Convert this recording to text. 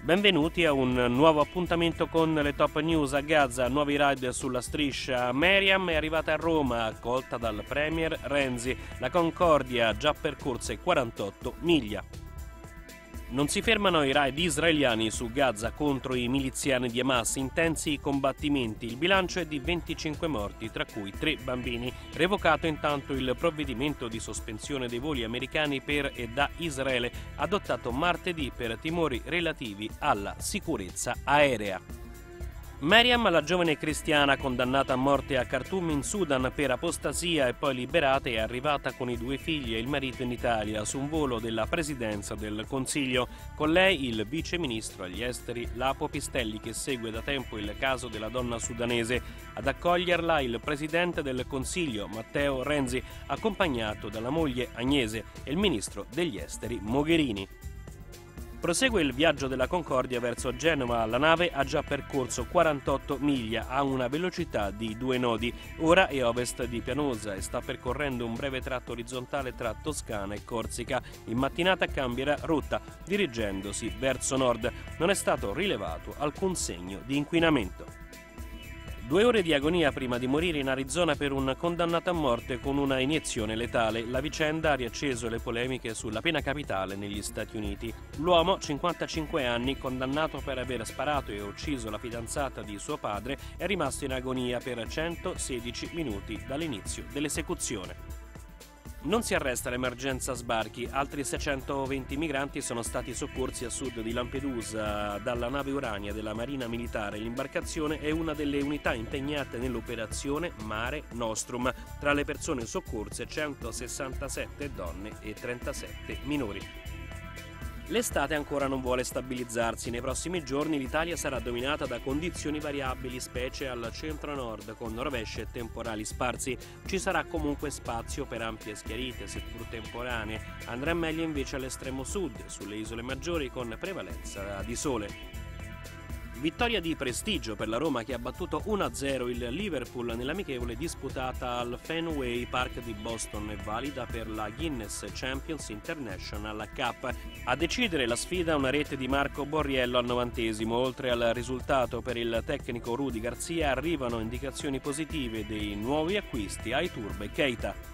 Benvenuti a un nuovo appuntamento con le top news. A Gaza, nuovi raid sulla striscia. Meriam è arrivata a Roma, accolta dal premier Renzi. La Concordia ha già percorse 48 miglia. Non si fermano i raid israeliani su Gaza contro i miliziani di Hamas, intensi i combattimenti. Il bilancio è di 25 morti, tra cui 3 bambini. Revocato intanto il provvedimento di sospensione dei voli americani per e da Israele, adottato martedì per timori relativi alla sicurezza aerea. Meriam, la giovane cristiana condannata a morte a Khartoum in Sudan per apostasia e poi liberata, è arrivata con i 2 figli e il marito in Italia su un volo della Presidenza del Consiglio. Con lei il vice ministro agli esteri Lapo Pistelli, che segue da tempo il caso della donna sudanese. Ad accoglierla il presidente del Consiglio Matteo Renzi, accompagnato dalla moglie Agnese e il ministro degli esteri Mogherini. Prosegue il viaggio della Concordia verso Genova. La nave ha già percorso 48 miglia a una velocità di 2 nodi. Ora è a ovest di Pianosa e sta percorrendo un breve tratto orizzontale tra Toscana e Corsica. In mattinata cambierà rotta, dirigendosi verso nord. Non è stato rilevato alcun segno di inquinamento. 2 ore di agonia prima di morire in Arizona per un condannato a morte con una iniezione letale. La vicenda ha riacceso le polemiche sulla pena capitale negli Stati Uniti. L'uomo, 55 anni, condannato per aver sparato e ucciso la fidanzata di suo padre, è rimasto in agonia per 116 minuti dall'inizio dell'esecuzione. Non si arresta l'emergenza sbarchi. Altri 620 migranti sono stati soccorsi a sud di Lampedusa dalla nave Urania della Marina Militare. L'imbarcazione è una delle unità impegnate nell'operazione Mare Nostrum. Tra le persone soccorse 167 donne e 37 minori. L'estate ancora non vuole stabilizzarsi. Nei prossimi giorni l'Italia sarà dominata da condizioni variabili, specie al centro-nord, con rovesce e temporali sparsi. Ci sarà comunque spazio per ampie schiarite, seppur temporanee. Andrà meglio invece all'estremo sud, sulle isole maggiori, con prevalenza di sole. Vittoria di prestigio per la Roma, che ha battuto 1-0 il Liverpool nell'amichevole disputata al Fenway Park di Boston e valida per la Guinness Champions International Cup. A decidere la sfida una rete di Marco Borriello al 90°. Oltre al risultato per il tecnico Rudy Garcia, arrivano indicazioni positive dei nuovi acquisti Iturbe e Keita.